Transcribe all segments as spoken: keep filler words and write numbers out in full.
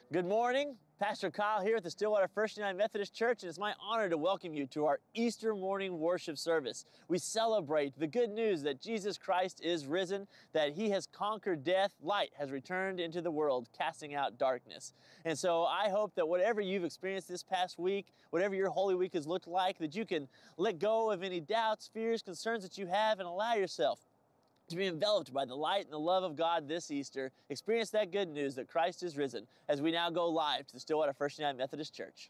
Good morning. Pastor Kyle here at the Stillwater First United Methodist Church, and it's my honor to welcome you to our Easter morning worship service. We celebrate the good news that Jesus Christ is risen, that He has conquered death, light has returned into the world, casting out darkness. And so I hope that whatever you've experienced this past week, whatever your Holy Week has looked like, that you can let go of any doubts, fears, concerns that you have, and allow yourself to be enveloped by the light and the love of God this Easter. Experience that good news that Christ is risen as we now go live to the Stillwater First United Methodist Church.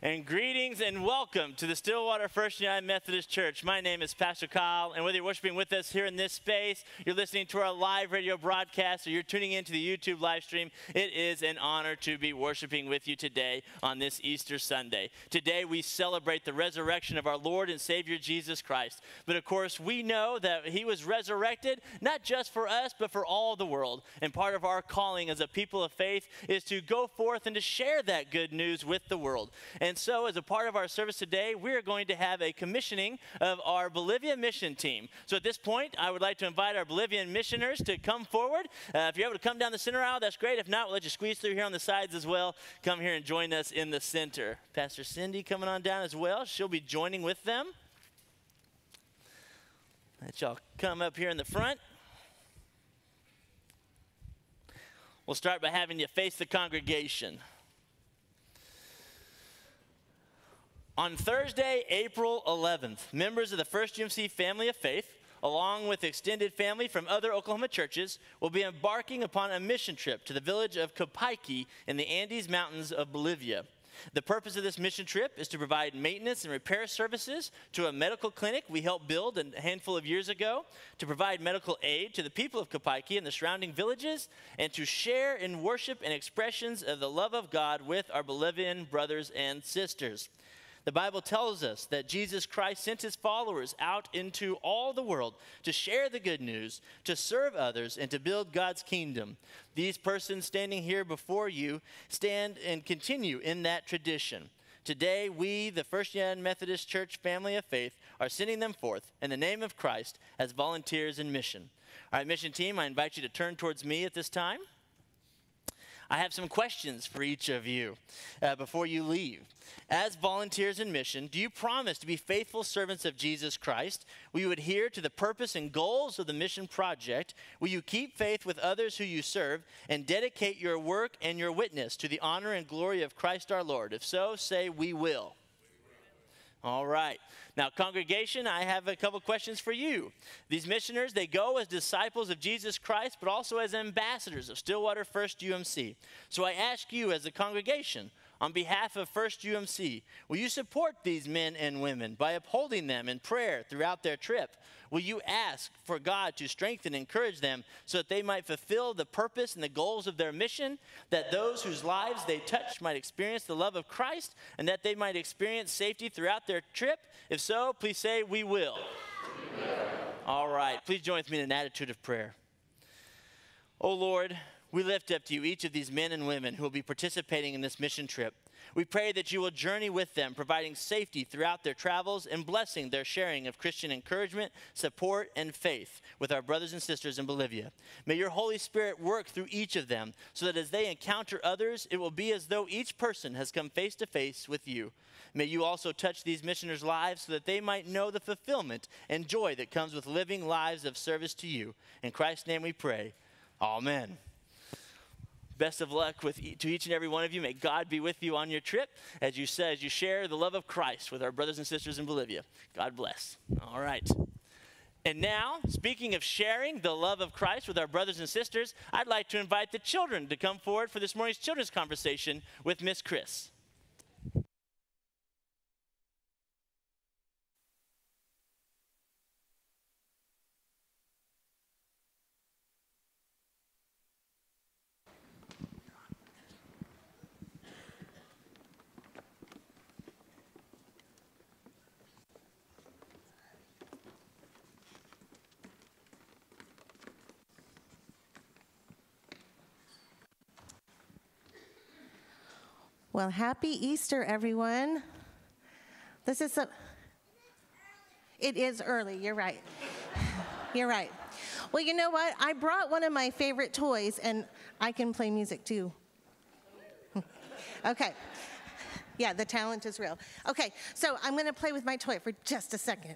And greetings and welcome to the Stillwater First United Methodist Church. My name is Pastor Kyle, and whether you're worshiping with us here in this space, you're listening to our live radio broadcast, or you're tuning into the YouTube live stream, it is an honor to be worshiping with you today on this Easter Sunday. Today we celebrate the resurrection of our Lord and Savior Jesus Christ. But of course, we know that he was resurrected not just for us, but for all the world. And part of our calling as a people of faith is to go forth and to share that good news with the world. And so as a part of our service today, we're going to have a commissioning of our Bolivia mission team. So at this point, I would like to invite our Bolivian missioners to come forward. Uh, if you're able to come down the center aisle, that's great. If not, we'll let you squeeze through here on the sides as well. Come here and join us in the center. Pastor Cindy coming on down as well. She'll be joining with them. Let y'all come up here in the front. We'll start by having you face the congregation. On Thursday, April eleventh, members of the First U M C Family of Faith, along with extended family from other Oklahoma churches, will be embarking upon a mission trip to the village of Copiqui in the Andes Mountains of Bolivia. The purpose of this mission trip is to provide maintenance and repair services to a medical clinic we helped build a handful of years ago, to provide medical aid to the people of Copiqui and the surrounding villages, and to share in worship and expressions of the love of God with our Bolivian brothers and sisters. The Bible tells us that Jesus Christ sent his followers out into all the world to share the good news, to serve others, and to build God's kingdom. These persons standing here before you stand and continue in that tradition. Today, we, the First United Methodist Church Family of Faith, are sending them forth in the name of Christ as volunteers in mission. All right, mission team, I invite you to turn towards me at this time. I have some questions for each of you uh, before you leave. As volunteers in mission, do you promise to be faithful servants of Jesus Christ? Will you adhere to the purpose and goals of the mission project? Will you keep faith with others who you serve and dedicate your work and your witness to the honor and glory of Christ our Lord? If so, say, we will. All right. Now, congregation, I have a couple questions for you. These missioners, they go as disciples of Jesus Christ, but also as ambassadors of Stillwater First U M C. So I ask you as a congregation, on behalf of First U M C, will you support these men and women by upholding them in prayer throughout their trip? Will you ask for God to strengthen and encourage them so that they might fulfill the purpose and the goals of their mission, that those whose lives they touch might experience the love of Christ, and that they might experience safety throughout their trip? If so, please say, we will. We will. All right, please join with me in an attitude of prayer. Oh Lord, we lift up to you each of these men and women who will be participating in this mission trip. We pray that you will journey with them, providing safety throughout their travels and blessing their sharing of Christian encouragement, support, and faith with our brothers and sisters in Bolivia. May your Holy Spirit work through each of them so that as they encounter others, it will be as though each person has come face to face with you. May you also touch these missioners' lives so that they might know the fulfillment and joy that comes with living lives of service to you. In Christ's name we pray. Amen. Best of luck with e- to each and every one of you. May God be with you on your trip as you say, as you share the love of Christ with our brothers and sisters in Bolivia. God bless. All right. And now, speaking of sharing the love of Christ with our brothers and sisters, I'd like to invite the children to come forward for this morning's children's conversation with Miss Chris. Well, happy Easter, everyone. This is a, it is early, you're right. You're right. Well, you know what? I brought one of my favorite toys, and I can play music too. Okay. Yeah, the talent is real. Okay, so I'm gonna play with my toy for just a second.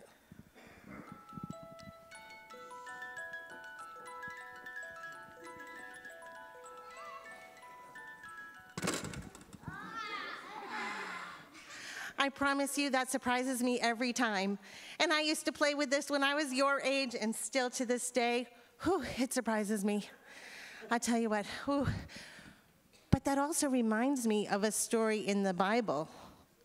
I promise you that surprises me every time. And I used to play with this when I was your age, and still to this day, whew, it surprises me. I tell you what, whew. But that also reminds me of a story in the Bible.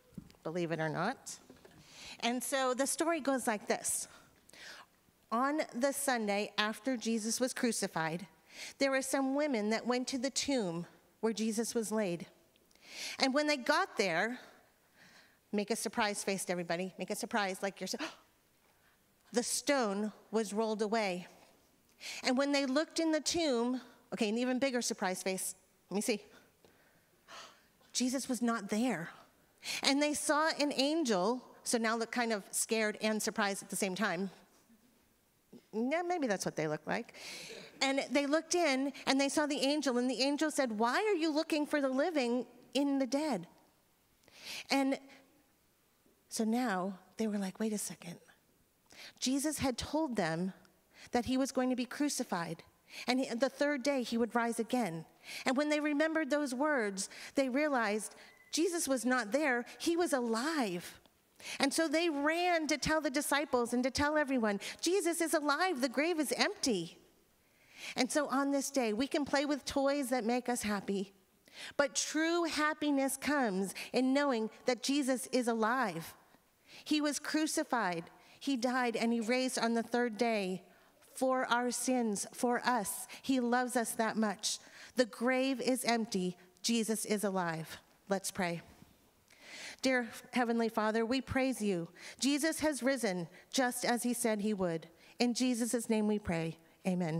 believe it or not. And so the story goes like this. On the Sunday after Jesus was crucified, there were some women that went to the tomb where Jesus was laid. And when they got there, make a surprise face to everybody. Make a surprise like you're, the stone was rolled away. And when they looked in the tomb, okay, an even bigger surprise face. Let me see. Jesus was not there. And they saw an angel, so now look kind of scared and surprised at the same time. Yeah, maybe that's what they look like. And they looked in, and they saw the angel, and the angel said, "Why are you looking for the living in the dead?" And so now they were like, wait a second. Jesus had told them that he was going to be crucified, and he, the third day he would rise again. And when they remembered those words, they realized Jesus was not there, he was alive. And so they ran to tell the disciples and to tell everyone, Jesus is alive, the grave is empty. And so on this day, we can play with toys that make us happy, but true happiness comes in knowing that Jesus is alive. He was crucified, he died, and he raised on the third day for our sins, for us. He loves us that much. The grave is empty, Jesus is alive. Let's pray. Dear Heavenly Father, we praise you. Jesus has risen just as he said he would. In Jesus' name we pray, amen.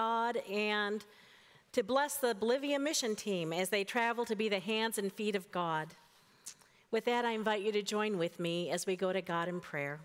God and to bless the Bolivia mission team as they travel to be the hands and feet of God. With that, I invite you to join with me as we go to God in prayer.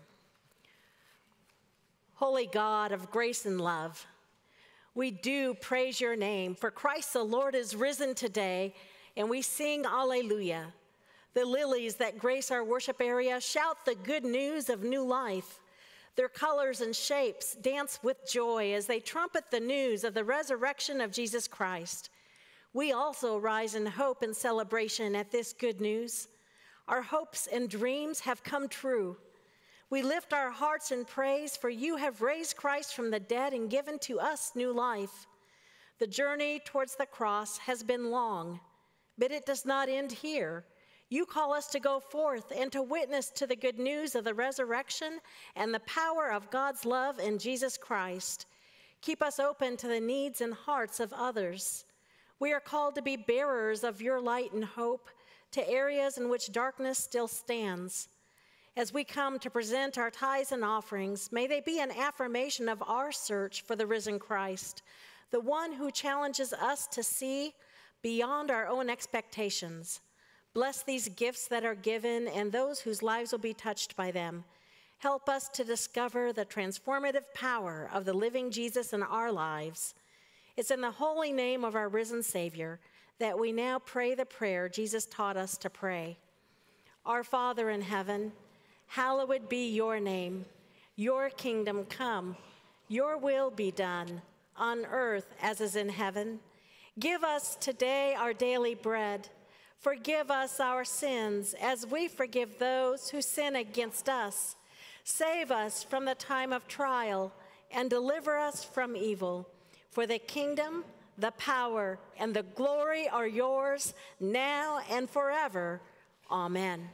Holy God of grace and love, we do praise your name, for Christ the Lord is risen today, and we sing Alleluia. The lilies that grace our worship area shout the good news of new life. Their colors and shapes dance with joy as they trumpet the news of the resurrection of Jesus Christ. We also rise in hope and celebration at this good news. Our hopes and dreams have come true. We lift our hearts in praise, for you have raised Christ from the dead and given to us new life. The journey towards the cross has been long, but it does not end here. You call us to go forth and to witness to the good news of the resurrection and the power of God's love in Jesus Christ. Keep us open to the needs and hearts of others. We are called to be bearers of your light and hope to areas in which darkness still stands. As we come to present our tithes and offerings, may they be an affirmation of our search for the risen Christ, the one who challenges us to see beyond our own expectations. Bless these gifts that are given and those whose lives will be touched by them. Help us to discover the transformative power of the living Jesus in our lives. It's in the holy name of our risen Savior that we now pray the prayer Jesus taught us to pray. Our Father in heaven, hallowed be your name. Your kingdom come. Your will be done on earth as is in heaven. Give us today our daily bread. Forgive us our sins as we forgive those who sin against us. Save us from the time of trial and deliver us from evil. For the kingdom, the power, and the glory are yours now and forever. Amen.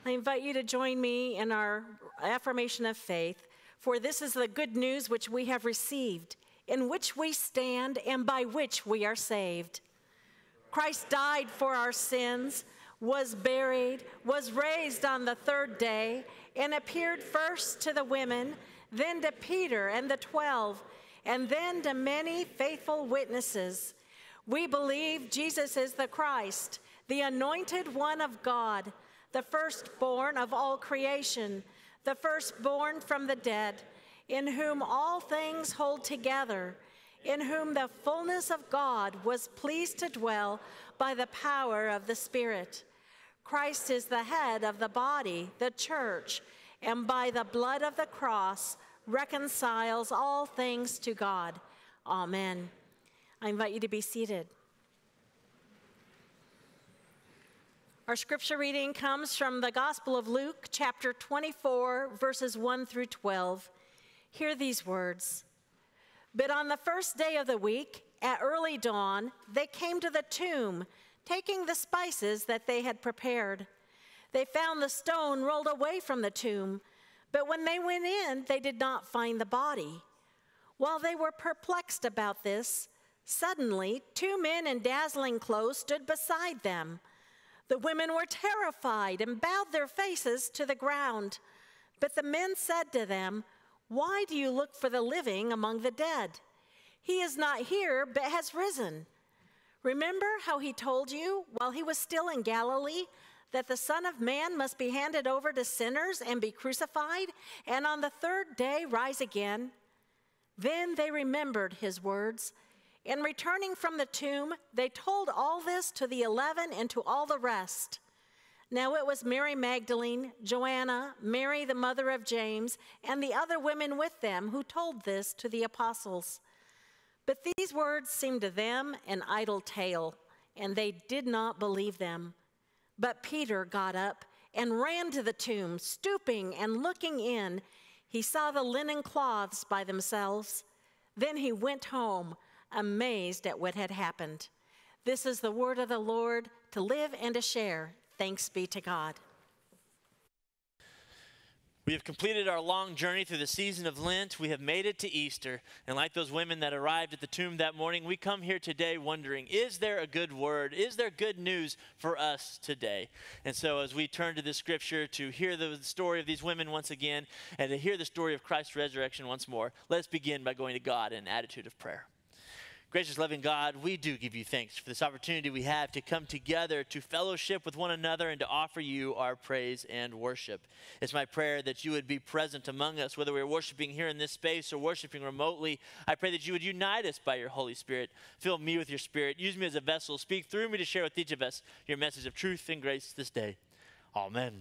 I invite you to join me in our affirmation of faith, for this is the good news which we have received, in which we stand and by which we are saved. Christ died for our sins, was buried, was raised on the third day, and appeared first to the women, then to Peter and the twelve, and then to many faithful witnesses. We believe Jesus is the Christ, the anointed one of God, the firstborn of all creation, the firstborn from the dead, in whom all things hold together, in whom the fullness of God was pleased to dwell by the power of the Spirit. Christ is the head of the body, the church, and by the blood of the cross reconciles all things to God. Amen. I invite you to be seated. Our scripture reading comes from the Gospel of Luke, chapter twenty-four, verses one through twelve. Hear these words. But on the first day of the week, at early dawn, they came to the tomb, taking the spices that they had prepared. They found the stone rolled away from the tomb, but when they went in, they did not find the body. While they were perplexed about this, suddenly two men in dazzling clothes stood beside them. The women were terrified and bowed their faces to the ground. But the men said to them, "Why do you look for the living among the dead? He is not here, but has risen. Remember how he told you while he was still in Galilee that the Son of Man must be handed over to sinners and be crucified, and on the third day rise again?" Then they remembered his words, and returning from the tomb, they told all this to the eleven and to all the rest. Now it was Mary Magdalene, Joanna, Mary the mother of James, and the other women with them who told this to the apostles. But these words seemed to them an idle tale, and they did not believe them. But Peter got up and ran to the tomb, stooping and looking in. He saw the linen cloths by themselves. Then he went home, amazed at what had happened. This is the word of the Lord, to live and to share. Thanks be to God. We have completed our long journey through the season of Lent. We have made it to Easter. And like those women that arrived at the tomb that morning, we come here today wondering, is there a good word? Is there good news for us today? And so as we turn to this scripture to hear the story of these women once again and to hear the story of Christ's resurrection once more, let's begin by going to God in an attitude of prayer. Gracious, loving God, we do give you thanks for this opportunity we have to come together to fellowship with one another and to offer you our praise and worship. It's my prayer that you would be present among us, whether we're worshiping here in this space or worshiping remotely. I pray that you would unite us by your Holy Spirit. Fill me with your Spirit. Use me as a vessel. Speak through me to share with each of us your message of truth and grace this day. Amen.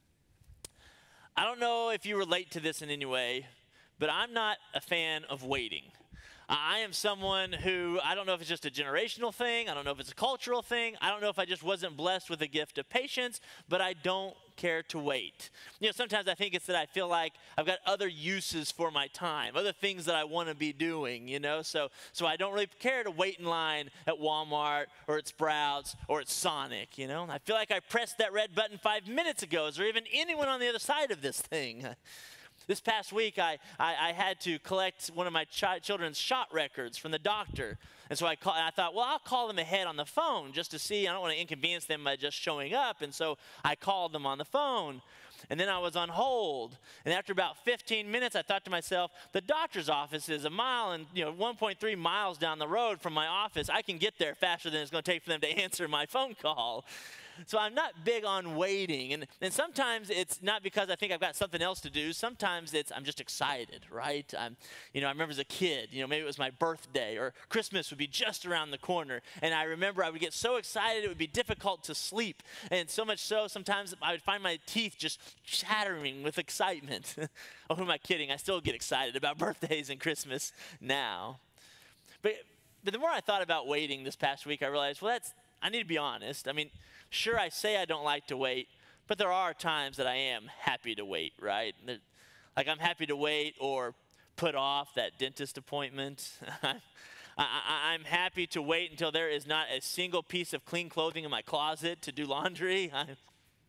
I don't know if you relate to this in any way, but I'm not a fan of waiting. I am someone who, I don't know if it's just a generational thing, I don't know if it's a cultural thing, I don't know if I just wasn't blessed with a gift of patience, but I don't care to wait. You know, sometimes I think it's that I feel like I've got other uses for my time, other things that I want to be doing, you know, so so I don't really care to wait in line at Walmart or at Sprouts or at Sonic, you know. I feel like I pressed that red button five minutes ago. Is there even anyone on the other side of this thing? This past week, I, I, I had to collect one of my chi- children's shot records from the doctor. And so I, call, I thought, well, I'll call them ahead on the phone just to see. I don't want to inconvenience them by just showing up. And so I called them on the phone. And then I was on hold. And after about fifteen minutes, I thought to myself, the doctor's office is a mile and, you know, one point three miles down the road from my office. I can get there faster than it's going to take for them to answer my phone call. So I'm not big on waiting. And, and sometimes it's not because I think I've got something else to do. Sometimes it's I'm just excited, right? I'm, you know, I remember as a kid, you know, maybe it was my birthday or Christmas would be just around the corner. And I remember I would get so excited it would be difficult to sleep. And so much so, sometimes I would find my teeth just chattering with excitement. Oh, who am I kidding? I still get excited about birthdays and Christmas now. But, but the more I thought about waiting this past week, I realized, well, that's, I need to be honest. I mean, sure, I say I don't like to wait, but there are times that I am happy to wait, right? Like I'm happy to wait or put off that dentist appointment. I, I, I'm happy to wait until there is not a single piece of clean clothing in my closet to do laundry. I,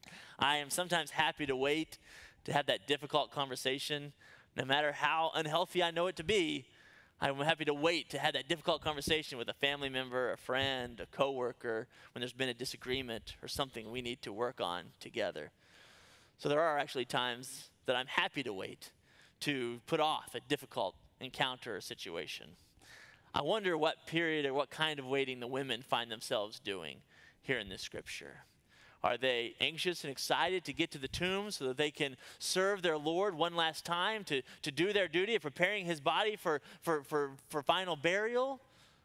I am sometimes happy to wait to have that difficult conversation, no matter how unhealthy I know it to be. I'm happy to wait to have that difficult conversation with a family member, a friend, a coworker, when there's been a disagreement or something we need to work on together. So there are actually times that I'm happy to wait to put off a difficult encounter or situation. I wonder what period or what kind of waiting the women find themselves doing here in this scripture. Are they anxious and excited to get to the tomb so that they can serve their Lord one last time, to, to do their duty of preparing his body for, for, for, for final burial?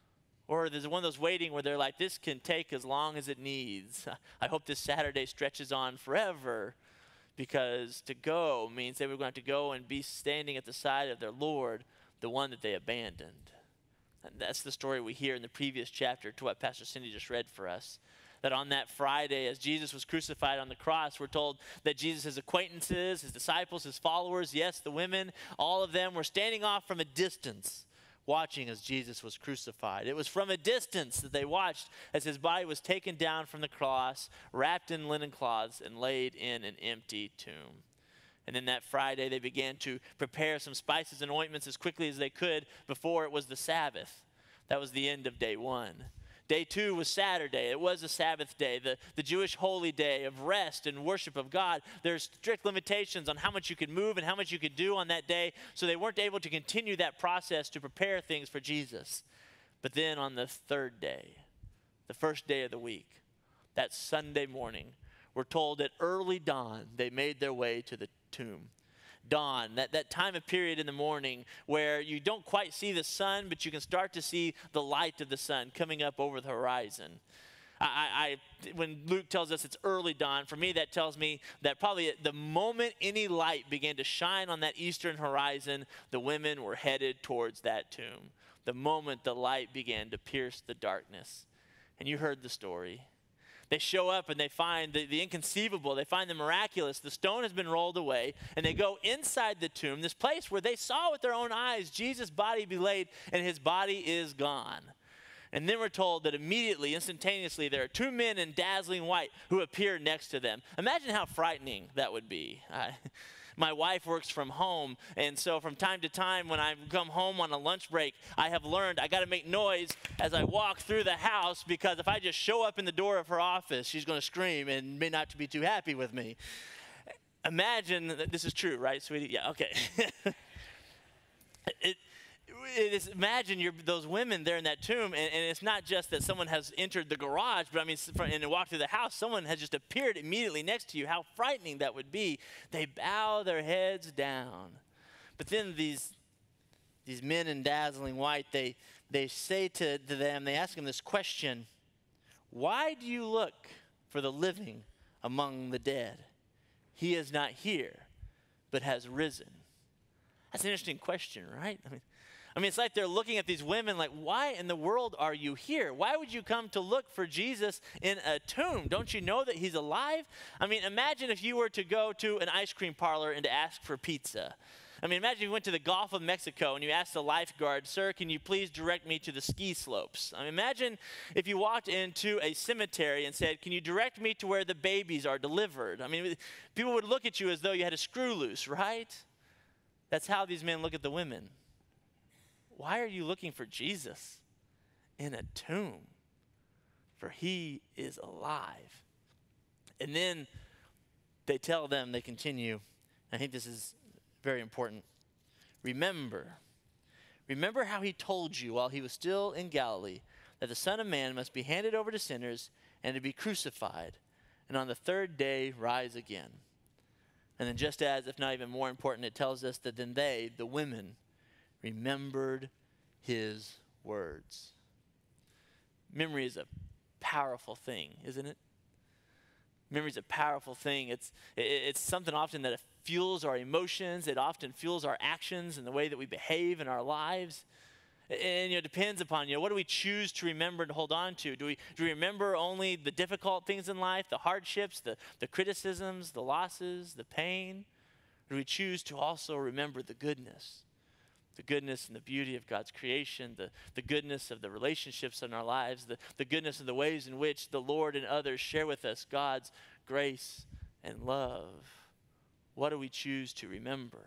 Or there's one of those waiting where they're like, this can take as long as it needs. I hope this Saturday stretches on forever, because to go means they were going to have to go and be standing at the side of their Lord, the one that they abandoned. And that's the story we hear in the previous chapter to what Pastor Cindy just read for us. That on that Friday, as Jesus was crucified on the cross, we're told that Jesus' acquaintances, his disciples, his followers, yes, the women, all of them were standing off from a distance, watching as Jesus was crucified. It was from a distance that they watched as his body was taken down from the cross, wrapped in linen cloths, and laid in an empty tomb. And then that Friday, they began to prepare some spices and ointments as quickly as they could before it was the Sabbath. That was the end of day one. Day two was Saturday. It was a Sabbath day, the, the Jewish holy day of rest and worship of God. There's strict limitations on how much you could move and how much you could do on that day, so they weren't able to continue that process to prepare things for Jesus. But then on the third day, the first day of the week, that Sunday morning, we're told at early dawn, they made their way to the tomb. Dawn, that, that time of period in the morning where you don't quite see the sun, but you can start to see the light of the sun coming up over the horizon. I, I, when Luke tells us it's early dawn, for me that tells me that probably the moment any light began to shine on that eastern horizon, the women were headed towards that tomb. The moment the light began to pierce the darkness. And you heard the story. They show up and they find the, the inconceivable. They find the miraculous. The stone has been rolled away. And they go inside the tomb, this place where they saw with their own eyes Jesus' body be laid, and his body is gone. And then we're told that immediately, instantaneously, there are two men in dazzling white who appear next to them. Imagine how frightening that would be. I, My wife works from home, and so from time to time when I come home on a lunch break, I have learned I got to make noise as I walk through the house, because if I just show up in the door of her office, she's going to scream and may not be too happy with me. Imagine that this is true, right, sweetie? Yeah, okay. it, It is, imagine you're, those women there in that tomb, and, and it's not just that someone has entered the garage, but I mean, and walked through the house, someone has just appeared immediately next to you. How frightening that would be. They bow their heads down. But then these, these men in dazzling white, they, they say to, to them, they ask them this question: why do you look for the living among the dead? He is not here, but has risen. That's an interesting question, right? I mean, I mean, it's like they're looking at these women like, why in the world are you here? Why would you come to look for Jesus in a tomb? Don't you know that he's alive? I mean, imagine if you were to go to an ice cream parlor and to ask for pizza. I mean, imagine you went to the Gulf of Mexico and you asked the lifeguard, sir, can you please direct me to the ski slopes? I mean, imagine if you walked into a cemetery and said, can you direct me to where the babies are delivered? I mean, people would look at you as though you had a screw loose, right? That's how these men look at the women. Why are you looking for Jesus in a tomb? For he is alive. And then they tell them, they continue, I think this is very important. Remember, remember how he told you while he was still in Galilee that the Son of Man must be handed over to sinners and to be crucified, and on the third day rise again. And then just as, if not even more important, it tells us that then they, the women, remembered his words. Memory is a powerful thing, isn't it? Memory is a powerful thing. It's, it's something often that fuels our emotions. It often fuels our actions and the way that we behave in our lives. And, you know, it depends upon, you know, what do we choose to remember and hold on to? Do we, do we remember only the difficult things in life, the hardships, the, the criticisms, the losses, the pain? Or do we choose to also remember the goodness? The goodness and the beauty of God's creation, the, the goodness of the relationships in our lives, the, the goodness of the ways in which the Lord and others share with us God's grace and love, what do we choose to remember?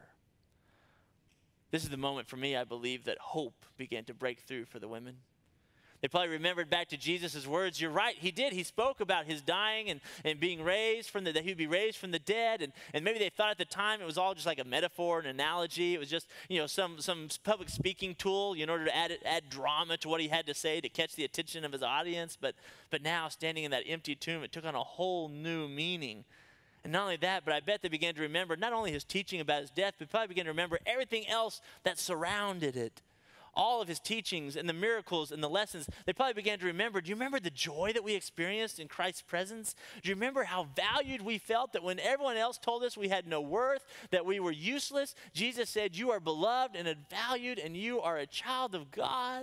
This is the moment for me, I believe, that hope began to break through for the women. They probably remembered back to Jesus' words. You're right, he did. He spoke about his dying and, and being raised from the, that he would be raised from the dead. And, and maybe they thought at the time it was all just like a metaphor, an analogy. It was just, you know, some, some public speaking tool in order to add, add drama to what he had to say to catch the attention of his audience. But, but now, standing in that empty tomb, it took on a whole new meaning. And not only that, but I bet they began to remember not only his teaching about his death, but probably began to remember everything else that surrounded it. All of his teachings and the miracles and the lessons, they probably began to remember. Do you remember the joy that we experienced in Christ's presence? Do you remember how valued we felt, that when everyone else told us we had no worth, that we were useless, Jesus said, you are beloved and valued and you are a child of God?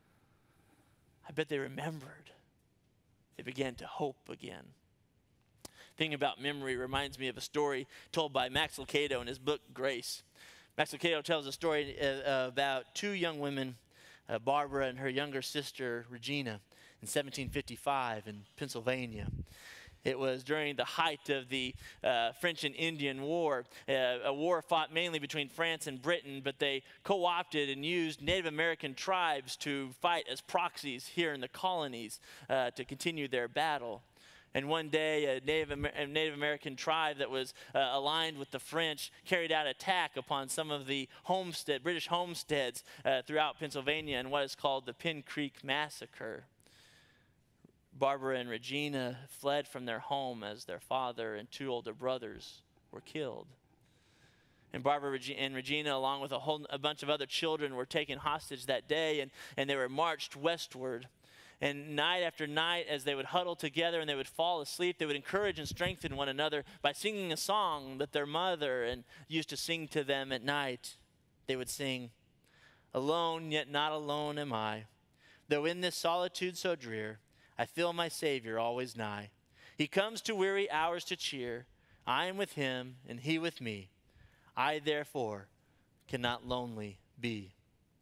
I bet they remembered. They began to hope again. Thinking about memory reminds me of a story told by Max Lucado in his book, Grace. Max Lucado tells a story uh, about two young women, uh, Barbara and her younger sister, Regina, in seventeen fifty-five in Pennsylvania. It was during the height of the uh, French and Indian War, uh, a war fought mainly between France and Britain, but they co-opted and used Native American tribes to fight as proxies here in the colonies uh, to continue their battle. And one day, a Native, Amer- a Native American tribe that was uh, aligned with the French carried out an attack upon some of the homestead, British homesteads uh, throughout Pennsylvania in what is called the Pin Creek Massacre. Barbara and Regina fled from their home as their father and two older brothers were killed. And Barbara and Regina, along with a whole a bunch of other children, were taken hostage that day, and, and they were marched westward. And night after night, as they would huddle together and they would fall asleep, they would encourage and strengthen one another by singing a song that their mother and used to sing to them at night. They would sing, alone, yet not alone am I. Though in this solitude so drear, I feel my Savior always nigh. He comes to weary hours to cheer. I am with him, and he with me. I, therefore, cannot lonely be.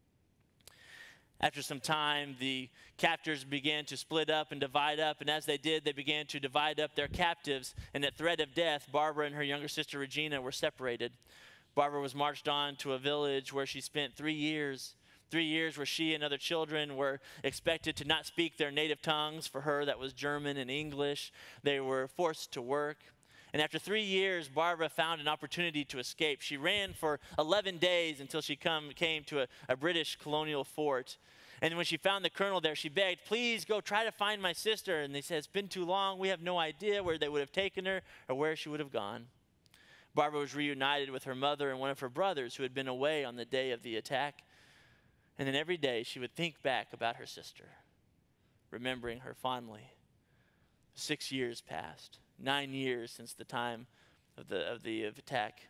After some time, the captors began to split up and divide up, and as they did, they began to divide up their captives, and at threat of death, Barbara and her younger sister Regina were separated. Barbara was marched on to a village where she spent three years, three years where she and other children were expected to not speak their native tongues. For her, that was German and English. They were forced to work. And after three years, Barbara found an opportunity to escape. She ran for eleven days until she come, came to a, a British colonial fort. And when she found the colonel there, she begged, please go try to find my sister. And they said, it's been too long. We have no idea where they would have taken her or where she would have gone. Barbara was reunited with her mother and one of her brothers who had been away on the day of the attack. And then every day she would think back about her sister, remembering her fondly. Six years passed. Nine years since the time of the of the of attack.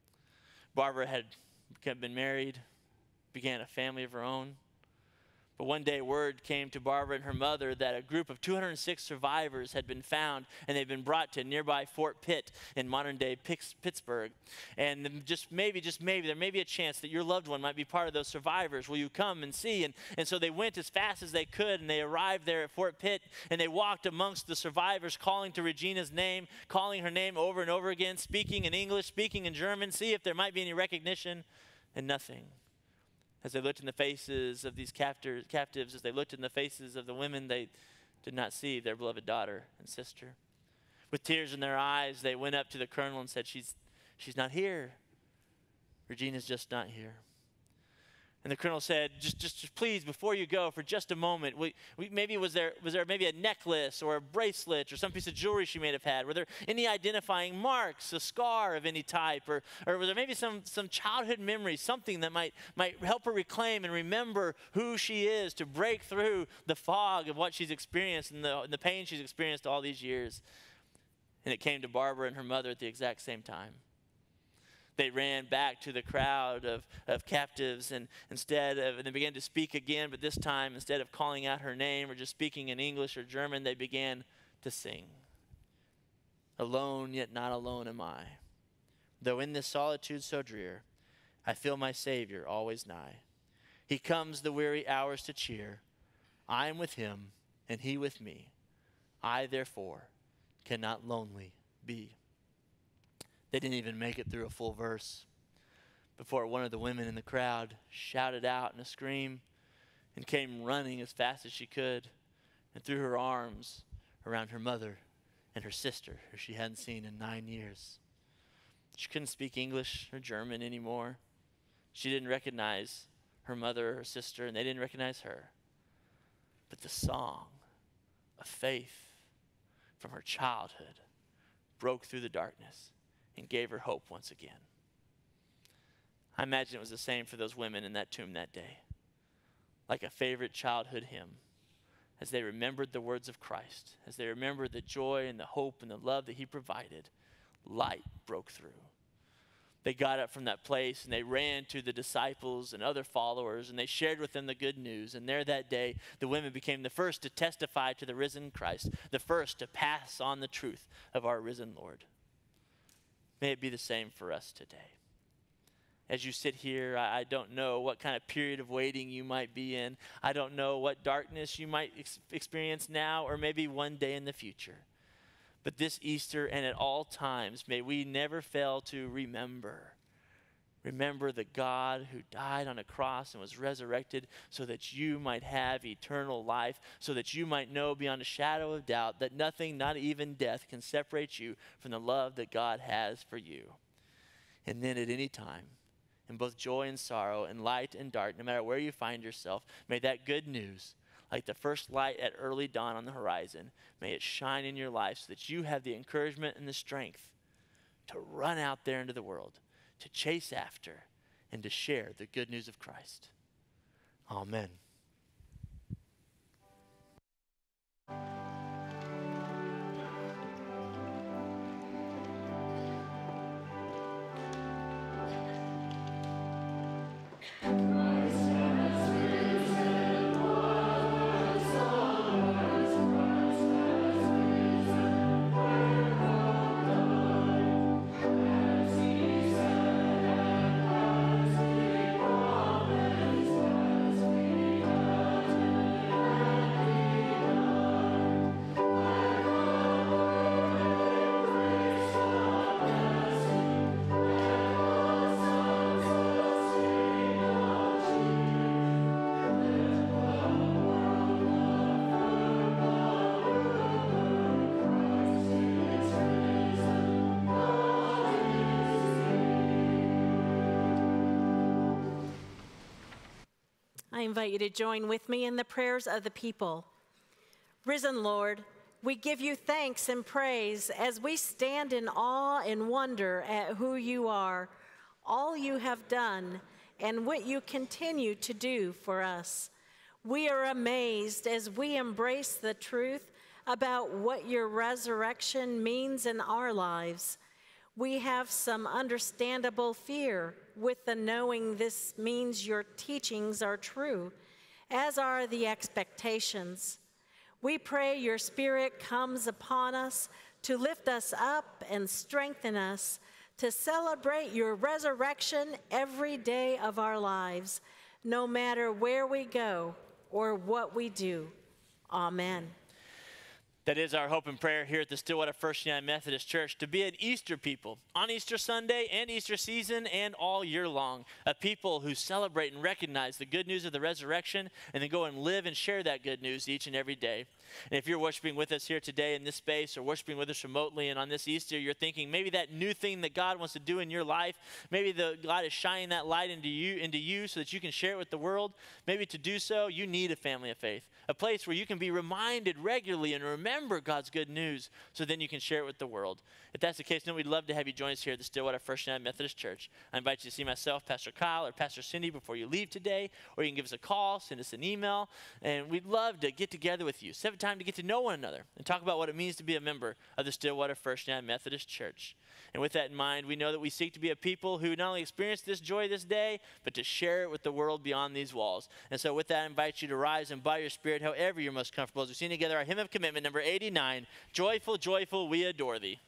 Barbara had been married, began a family of her own. But one day word came to Barbara and her mother that a group of two hundred six survivors had been found, and they'd been brought to nearby Fort Pitt in modern-day Pittsburgh. And just maybe, just maybe, there may be a chance that your loved one might be part of those survivors. Will you come and see? And, and so they went as fast as they could, and they arrived there at Fort Pitt, and they walked amongst the survivors, calling to Regina's name, calling her name over and over again, speaking in English, speaking in German, see if there might be any recognition, and nothing. As they looked in the faces of these captors, captives, as they looked in the faces of the women, they did not see their beloved daughter and sister. With tears in their eyes, they went up to the colonel and said, she's, she's not here. Regina's just not here. And the colonel said, just, just, just please, before you go, for just a moment, we, we, maybe was there, was there maybe a necklace or a bracelet or some piece of jewelry she may have had? Were there any identifying marks, a scar of any type? Or, or was there maybe some, some childhood memory, something that might, might help her reclaim and remember who she is, to break through the fog of what she's experienced and the, and the pain she's experienced all these years? And it came to Barbara and her mother at the exact same time. They ran back to the crowd of, of captives, and instead of, and they began to speak again, but this time, instead of calling out her name or just speaking in English or German, they began to sing. Alone, yet not alone am I. Though in this solitude so drear, I feel my Savior always nigh. He comes the weary hours to cheer. I am with him, and he with me. I, therefore, cannot lonely be. They didn't even make it through a full verse before one of the women in the crowd shouted out in a scream and came running as fast as she could and threw her arms around her mother and her sister, who she hadn't seen in nine years. She couldn't speak English or German anymore. She didn't recognize her mother or her sister, and they didn't recognize her. But the song of faith from her childhood broke through the darkness and gave her hope once again. I imagine it was the same for those women in that tomb that day. Like a favorite childhood hymn, as they remembered the words of Christ, as they remembered the joy and the hope and the love that he provided, light broke through. They got up from that place and they ran to the disciples and other followers and they shared with them the good news. And there that day, the women became the first to testify to the risen Christ, the first to pass on the truth of our risen Lord. May it be the same for us today. As you sit here, I, I don't know what kind of period of waiting you might be in. I don't know what darkness you might ex- experience now or maybe one day in the future. But this Easter and at all times, may we never fail to remember. Remember the God who died on a cross and was resurrected so that you might have eternal life, so that you might know beyond a shadow of doubt that nothing, not even death, can separate you from the love that God has for you. And then at any time, in both joy and sorrow, and light and dark, no matter where you find yourself, may that good news, like the first light at early dawn on the horizon, may it shine in your life so that you have the encouragement and the strength to run out there into the world, to chase after, and to share the good news of Christ. Amen. I invite you to join with me in the prayers of the people. Risen Lord, we give you thanks and praise as we stand in awe and wonder at who you are, all you have done, and what you continue to do for us. We are amazed as we embrace the truth about what your resurrection means in our lives. We have some understandable fear with the knowing this means your teachings are true, as are the expectations. We pray your Spirit comes upon us to lift us up and strengthen us to celebrate your resurrection every day of our lives, no matter where we go or what we do. Amen. That is our hope and prayer here at the Stillwater First United Methodist Church, to be an Easter people on Easter Sunday and Easter season and all year long, a people who celebrate and recognize the good news of the resurrection and then go and live and share that good news each and every day. And if you're worshiping with us here today in this space or worshiping with us remotely and on this Easter, you're thinking maybe that new thing that God wants to do in your life, maybe the, God is shining that light into you, into you so that you can share it with the world. Maybe to do so, you need a family of faith, a place where you can be reminded regularly and remember God's good news so then you can share it with the world. If that's the case, then we'd love to have you join us here at the Stillwater First United Methodist Church. I invite you to see myself, Pastor Kyle, or Pastor Cindy before you leave today, or you can give us a call, send us an email, and we'd love to get together with you. Have time to get to know one another and talk about what it means to be a member of the Stillwater First United Methodist Church. And with that in mind, we know that we seek to be a people who not only experience this joy this day, but to share it with the world beyond these walls. And so with that, I invite you to rise and by your Spirit, however you're most comfortable, as we sing together our hymn of commitment, number eighty-nine, Joyful, Joyful, We Adore Thee.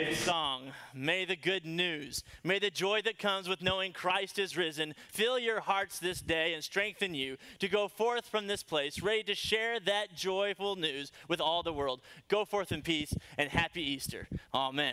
May the song, may the good news, may the joy that comes with knowing Christ is risen fill your hearts this day and strengthen you to go forth from this place, ready to share that joyful news with all the world. Go forth in peace and happy Easter. Amen.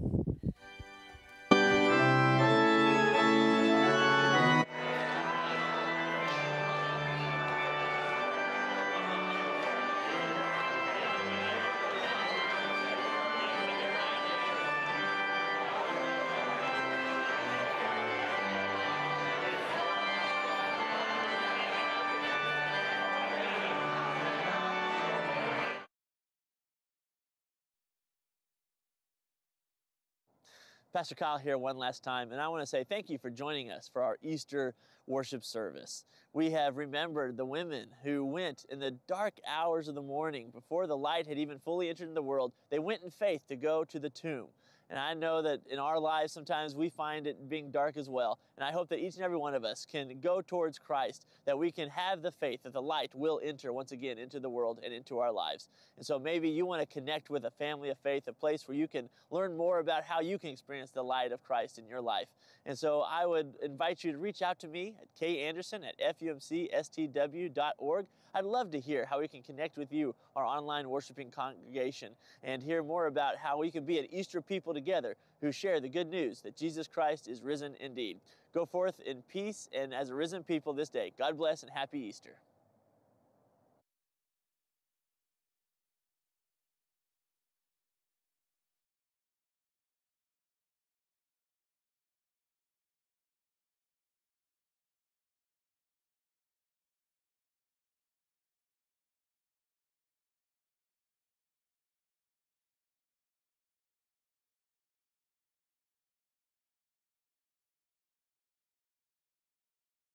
Pastor Kyle here one last time, and I want to say thank you for joining us for our Easter worship service. We have remembered the women who went in the dark hours of the morning before the light had even fully entered the world. They went in faith to go to the tomb. And I know that in our lives, sometimes we find it being dark as well. And I hope that each and every one of us can go towards Christ, that we can have the faith that the light will enter once again into the world and into our lives. And so maybe you want to connect with a family of faith, a place where you can learn more about how you can experience the light of Christ in your life. And so I would invite you to reach out to me at k anderson at f u m c s t w dot org. I'd love to hear how we can connect with you, our online worshiping congregation, and hear more about how we can be an Easter people together who share the good news that Jesus Christ is risen indeed. Go forth in peace and as a risen people this day. God bless and happy Easter.